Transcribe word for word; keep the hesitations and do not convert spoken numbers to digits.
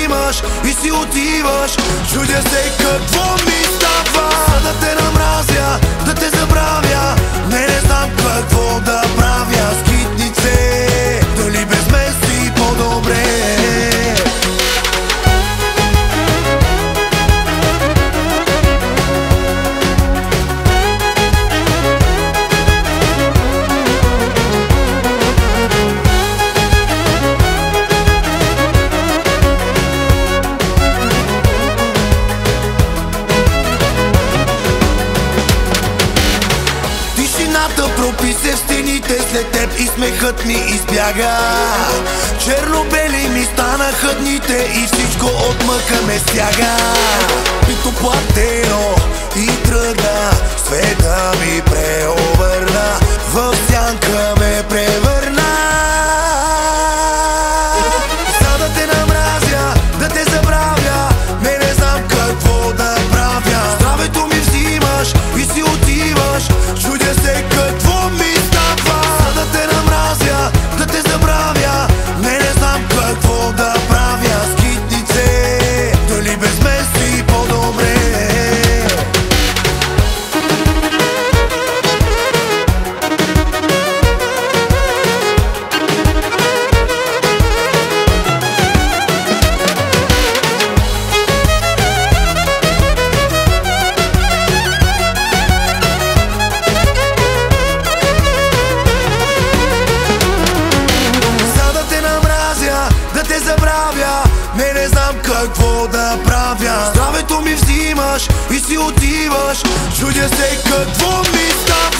взимаш и си отиваш. Чудя се какво ми става. Да те намразя, да те забравя, не не знам какво да правя. Скитнице, дали без мен си по-добре? Пропи се в стените след теб и смехът ми избяга. Черно-бели ми станаха дните и всичко от мъка ме стяга. Пито платено и тръгна, света ми преобърна, в сянка ме превърна. За да те намразя, да те забравя, не не знам какво да правя. Здравето ми взимаш и си отиваш. Чудя се какво ми става. Да те намразя, да те забравя, не не знам какво да правя. Скитнице, дали без мен си по-добре? Не, не знам какво да правя. Здравето ми взимаш и си отиваш. Чудя се какво ми става.